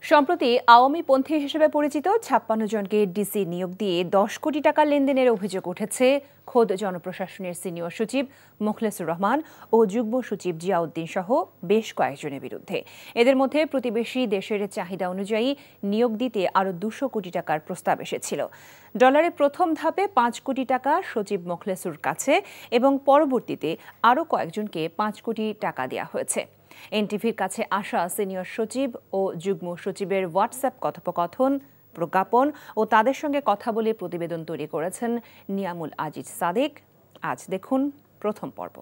সম্প্রতি আওয়ামীপন্থী হিসেবে পরিচিত ৫৬ জনকে ডিসি নিয়োগ দিয়ে ১০ কোটি টাকা লেনদেনের অভিযোগ উঠেছে খোদ জনপ্রশাসনের সিনিয়র সচিব মোখলেসুর রহমান ও যুগ্ম সচিব জিয়াউদ্দিন সহ বেশ কয়েকজনের বিরুদ্ধে। এদের মধ্যে প্রতিবেশী দেশের চাহিদা অনুযায়ী নিয়োগ দিতে আরও ২০০ কোটি টাকার প্রস্তাব এসেছিল। ডলারের প্রথম ধাপে ৫ কোটি টাকা সচিব মোখলেসুর কাছে এবং পরবর্তীতে আরও কয়েকজনকে ৫ কোটি টাকা দেওয়া হয়েছে। এনটিভির কাছে আসা সিনিয়র সচিব ও যুগ্ম সচিবের হোয়াটসঅ্যাপ কথোপকথন, প্রজ্ঞাপন ও তাদের সঙ্গে কথা বলে প্রতিবেদন তৈরি করেছেন নিয়ামুল আজিজ সাদেক। আজ দেখুন প্রথম পর্ব।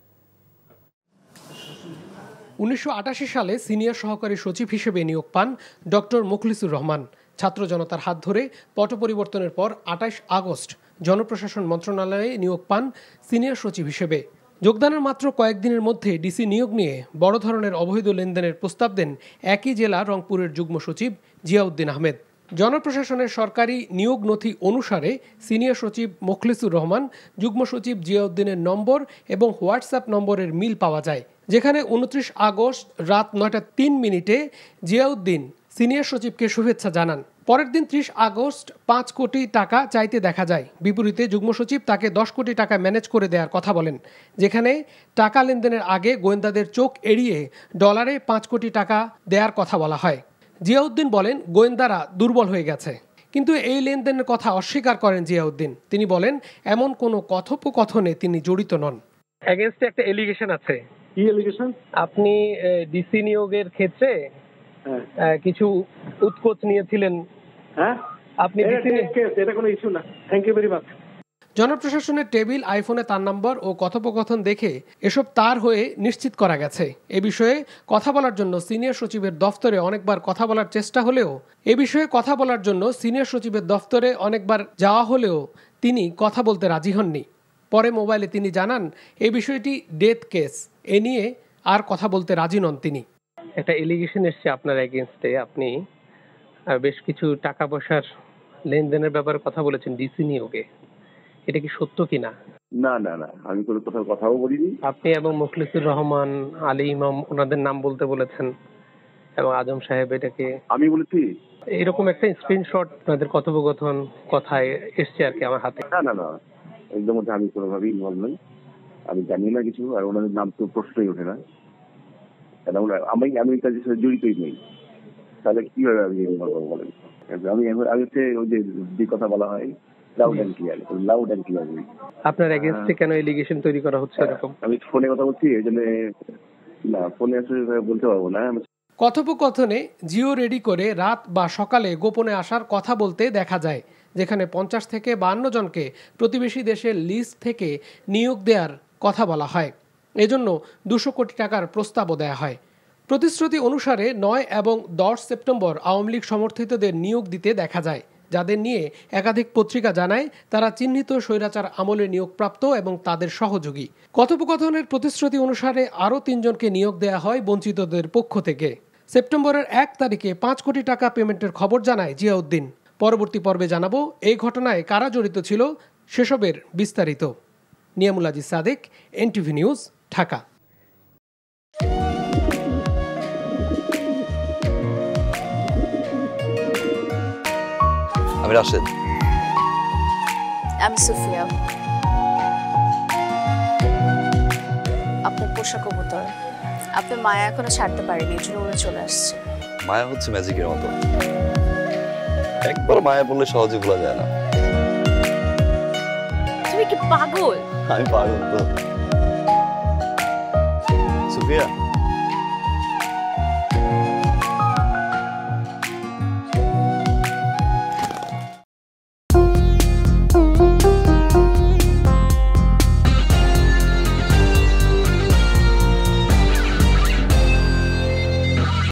১৯৮৮ সালে সিনিয়র সহকারী সচিব হিসেবে নিয়োগ পান ডক্টর মোখলেসুর রহমান। ছাত্র জনতার হাত ধরে পট পরিবর্তনের পর ২৮ আগস্ট জনপ্রশাসন মন্ত্রণালয়ে নিয়োগ পান সিনিয়র সচিব হিসেবে। যোগদানের মাত্র কয়েকদিনের মধ্যে ডিসি নিয়োগ নিয়ে বড় ধরনের অবৈধ লেনদেনের প্রস্তাব দেন একই জেলা রংপুরের যুগ্ম সচিব জিয়াউদ্দিন আহমেদ। জনপ্রশাসনের সরকারি নিয়োগ নথি অনুসারে সিনিয়র সচিব মোখলেসুর রহমান, যুগ্ম সচিব জিয়াউদ্দিনের নম্বর এবং হোয়াটসঅ্যাপ নম্বরের মিল পাওয়া যায়, যেখানে ২৯ আগস্ট রাত ৯টা ৩ মিনিটে জিয়াউদ্দিন সিনিয়র সচিবকে শুভেচ্ছা জানান। পরের দিন ৩০ আগস্ট ৫ কোটি টাকা চাইতে দেখা যায়। বিপরীতে যুগ্ম সচিব তাকে ১০ কোটি টাকা ম্যানেজ করে দেওয়ার কথা বলেন, যেখানে টাকা লেনদেনের আগে গোয়েন্দাদের চোখ এড়িয়ে ডলারে ৫ কোটি টাকা দেওয়ার কথা বলা হয়। জিয়াউদ্দিন বলেন, গোয়েন্দারা দুর্বল হয়ে গেছে। কিন্তু এই লেনদেনের কথা অস্বীকার করেন জিয়াউদ্দিন। তিনি বলেন, এমন কোনো কথোপকথনে তিনি জড়িত নন। এগেইনস্টে একটা এলিগেশন আছে। কি এলিগেশন? আপনি ডিসি নিয়োগের ক্ষেত্রে কিছু উৎকোচ নিয়েছিলেন। হ্যাঁ, আপনি এটা কোনো ইস্যু না। Thank you very much. জনপ্রশাসনের টেবিল, আইফোনে তার নম্বর ও কথোপকথন দেখে এসব তার হয়ে নিশ্চিত করা গেছে। এ বিষয়ে কথা বলার জন্য সিনিয়র সচিবের দফতরে অনেকবার কথা বলার চেষ্টা হলেও যাওয়া হলেও তিনি কথা বলতে রাজি হননি। পরে মোবাইলে তিনি জানান, এই বিষয়টি ডেথ কেস, এ নিয়ে আর কথা বলতে রাজি নন তিনি। একটা এলিগেশন এসছে আপনার এগেইনস্টে, আপনি বেশ কিছু টাকা পয়সার লেনদেনের ব্যাপারে কথা বলেছেন ডিসি নিয়োগে, এটা কি সত্য কিনা? না না না, আমি কোনো কথাও বলিনি। আপনি এবং মোখলেসুর রহমান, আলী ইমাম, ওনাদের নাম বলতে বলেছেন এবং আজম সাহেব, এটাকে আমি বলেছি? এরকম একটা স্ক্রিনশট আপনাদের কথোপকথন কথায় এসছে আর কি আমার হাতে। না না না, একদম আমি কোনোভাবেই ইনভলভ নই, আমি জানি না কিছু, আর ওনাদের নাম তো প্রশ্নই ওঠে না। আমি কাজের সাথে জড়িতই নেই, তাহলে কিভাবে আমি ইনভলভ বলেন? আমি হচ্ছে ওই যে কথা বলা হয় লাউড অ্যান্ড ক্লিয়ার। আপনার এগেইনস্টে কেন এলিগেশন তৈরি করা হচ্ছে এরকম? আমি ফোনে কথা বলছি, এই জন্য না, ফোনে আসলে বলতে পারবো না। কথোপকথনে জিও রেডি করে রাত বা সকালে গোপনে আসার কথা বলতে দেখা যায়, যেখানে ৫০ থেকে ৫২ জনকে প্রতিবেশী দেশের লিস্ট থেকে নিয়োগ দেওয়ার কথা বলা হয়। এজন্য ২০০ কোটি টাকার প্রস্তাবও দেয়া হয়। প্রতিশ্রুতি অনুসারে ৯ এবং ১০ সেপ্টেম্বর আওয়ামী লীগ সমর্থিতদের নিয়োগ দিতে দেখা যায়, যাদের নিয়ে একাধিক পত্রিকা জানায় তারা চিহ্নিত স্বৈরাচার আমলে নিয়োগপ্রাপ্ত এবং তাদের সহযোগী। কথোপকথনের প্রতিশ্রুতি অনুসারে আরও ৩ জনকে নিয়োগ দেয়া হয় বঞ্চিতদের পক্ষ থেকে। সেপ্টেম্বরের ১ তারিখে ৫ কোটি টাকা পেমেন্টের খবর জানায় জিয়াউদ্দিন। পরবর্তী পর্বে জানাবো এই ঘটনায় কারা জড়িত ছিল, সেসবের বিস্তারিত। Niamul Aziz Sadek, NTV news, Dhaka. আমি রাশেদ। আমি সুফিয়া। আপনার পোষা কবুতর, আপনার মায়া এখনো ছাড়তে পারেনি, এই জন্য উড়ে চলে আসছে। মায়া হচ্ছে ম্যাজিকের মতো, একবার মায়া বললে সহজে ভোলা যায় না। তুমি কি পাগল? আমি পাগল তো। সুফিয়া,